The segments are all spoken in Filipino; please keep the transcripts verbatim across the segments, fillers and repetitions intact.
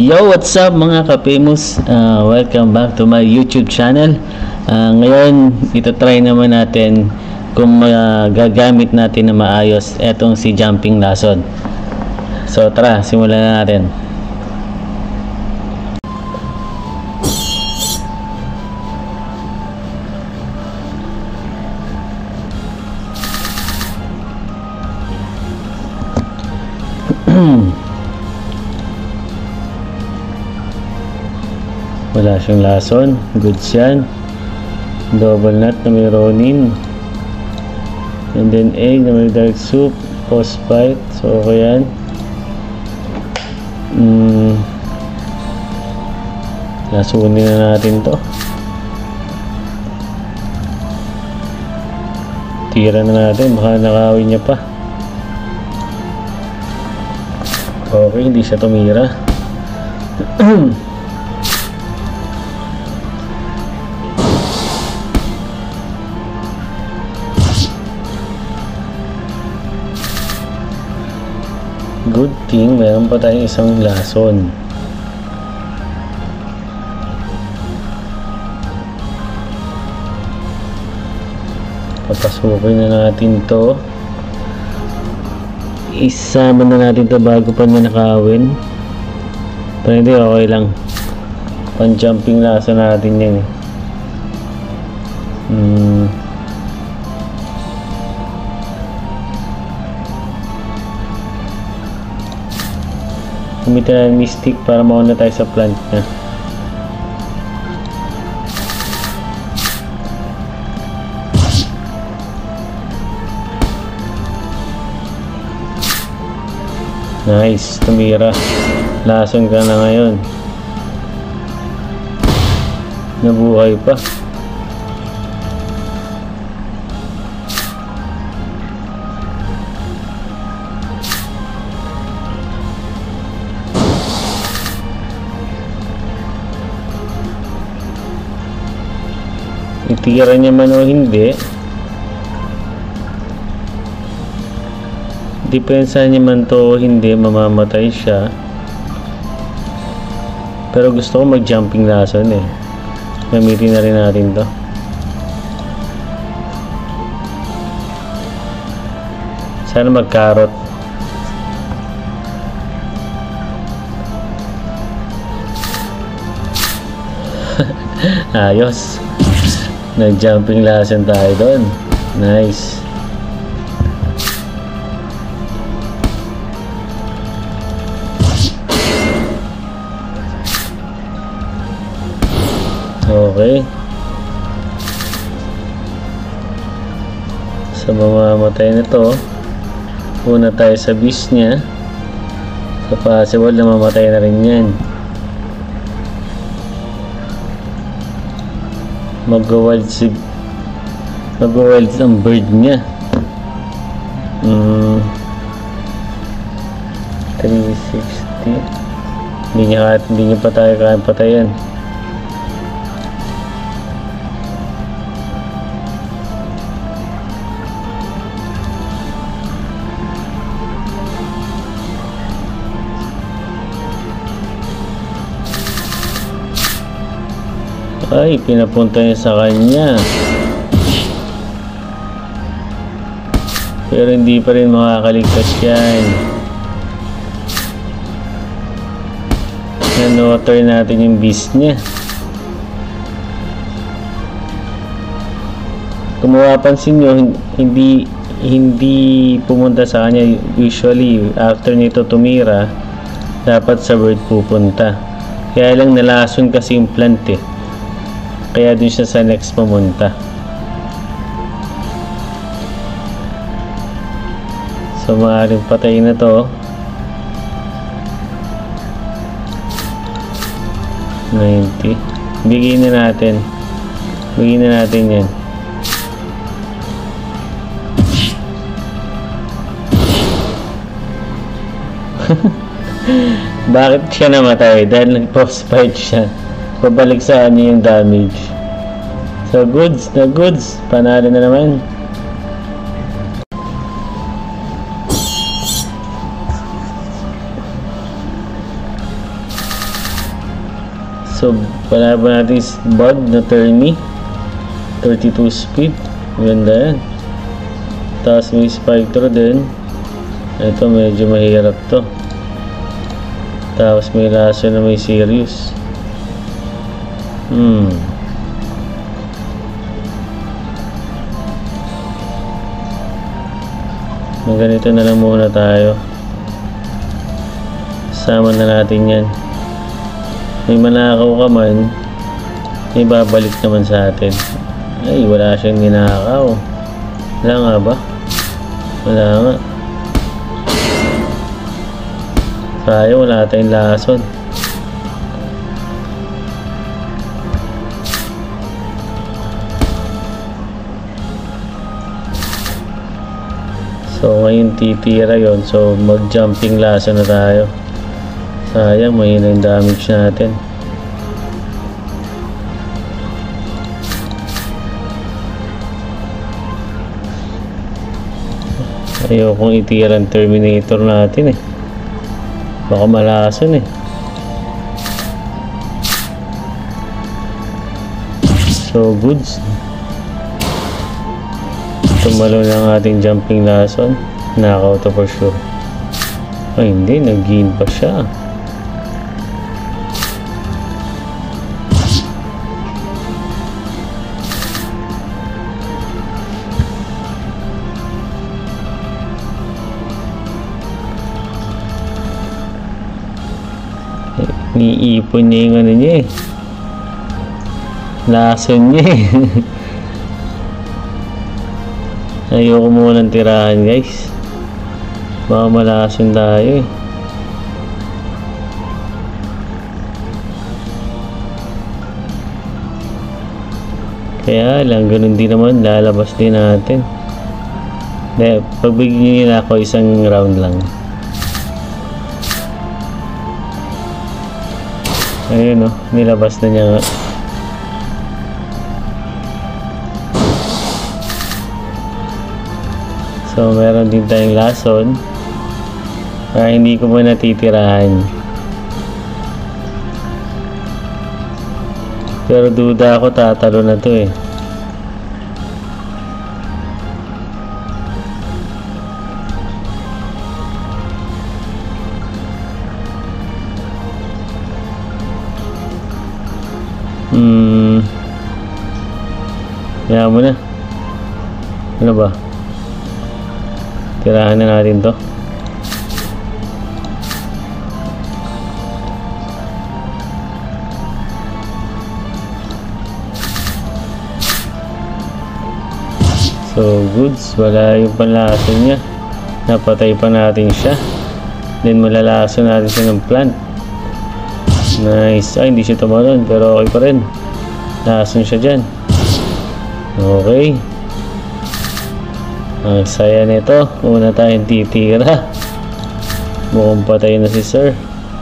Yo, what's up mga ka-famous? Uh, welcome back to my YouTube channel. Uh, ngayon, ito try naman natin kung magagamit natin na maayos etong si jumping lason. So tara, simulan na natin. Wala siyang lason, goods yan. Double nut na may ronin, and then egg na may dark soup, post bite, so okay yan. mm, lasunin na natin to, tira na natin, baka nakawin niya pa. Okay, hindi siya tumira. Good thing, meron pa tayong isang lason. Papasukin na natin to. Isama na natin to bago pa niya nakawin. Pero hindi, okay lang. Pan jumping lason natin yan eh. Hmm. Gamitin na mystic para mauna tayo sa plant na. Nice, tumira. Lason ka na ngayon. Nabuhay pa. Itira niya man o hindi, depensa niya man to o hindi, mamamatay siya. Pero gusto ko mag jumping lason eh, gamitin na rin natin to. Sana mag carrot. Ayos, nag jumping lason tayo doon. Nice. Okay, sa mamamatay na to, una tayo sa beast nya. So possible na mamatay na rin yan. Mag-wild si mag-wild ang bird niya. mm, three sixty. Hindi niya, hindi niya pa tayo kaya patayan. Ay, pinapunta niya sa kanya. Pero hindi pa rin makakaligtas yan. Nan-water natin yung beast niya. Kung mapapansin nyo, hindi hindi pumunta sa kanya. Usually, after nito tumira, dapat sa bird pupunta. Kaya lang nalason kasi yung plant eh. Kaya dun siya sa next pumunta. So maaaring patay na to. ninety. Bigyan na natin. Bigyan na natin yan. Bakit siya namatay? Dahil nag-post fight siya. Pabalik sa kanya yung damage. So goods na goods, panalo na naman. So palaban natin is Bud na Tourney, thirty-two speed, ganda yan. Tapos may Spectro din, ito medyo mahirap to. Tapos may Lasso na may Sirius. Hmm ganito na lang muna tayo, sama na natin yan. May manakaw ka man, may babalik naman sa atin. Ay, wala siyang ninakaw. Wala nga ba? Wala nga. Sayang, wala tayong lason. So ngayon titira yon, so mag jumping lasso na tayo. Sayang, mahina yung damage natin. Ayokong itira ang Terminator natin eh, baka malason eh. So goods, tumalo ng ating jumping lason, knockout to for sure. Ay hindi, nag-gain pa siya. Niipon niya yung ano niya eh, lason niya eh. Ayoko munang tirahan guys, baka malason tayo eh. Kaya lang, ganun din naman, lalabas din natin. Dahil pagbigyan nila ako isang round lang. Ayun o, nilabas na niya nga. So meron din tayong lason, kaya hindi ko muna titirahan. Pero duda ako tatalo na to eh. Hmm Kaya mo na. Ano ba? Tirahan na natin to. So goods, wala yung panlason niya, napatay pa natin siya, then malalason natin siya ng plant. Nice. Ay, hindi siya tumalon pero okay pa rin, lason siya dyan. Okay, ang saya nito. Una tayong titira, mukhang patay na si sir.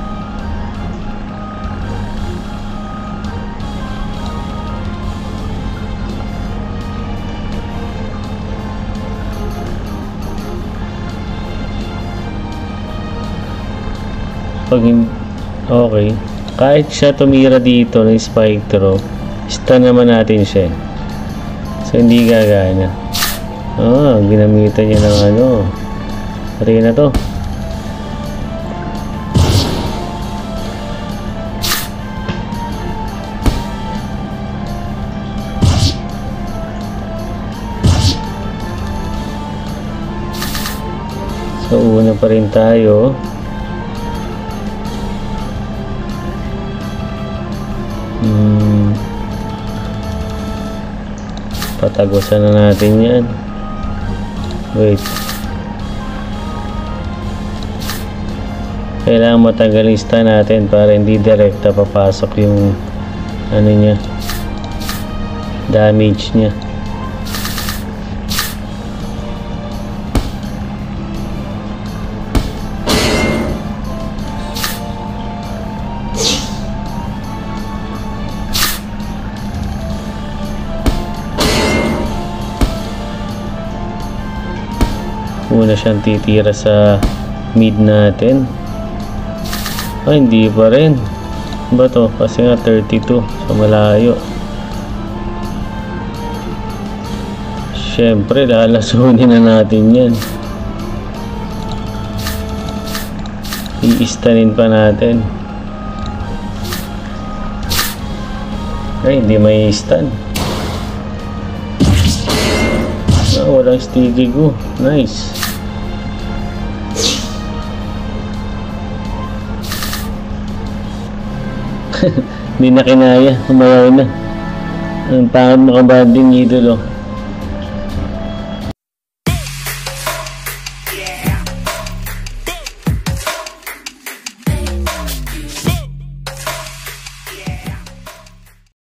Pag okay, kahit siya tumira dito ng Spectro, stun naman natin siya, so hindi gagana. Ah, ginamitan niya ng ano, pati na to. So una pa rin tayo. Hmm. Patagosan na natin yan. Wait, kailangan matagal yung stun natin para hindi direkta papasok yung ano niya, damage niya. Una siyang titira sa mid natin. Ay, hindi pa rin. ba to? Kasi nga thirty-two. So malayo. Siyempre, lalasunin na natin yan. I-stanin pa natin. Ay, hindi may stun. Ah, walang sticky go. Nice. Hindi na kinaya. Umayaw na. Ang pangit mo kabanding idolo.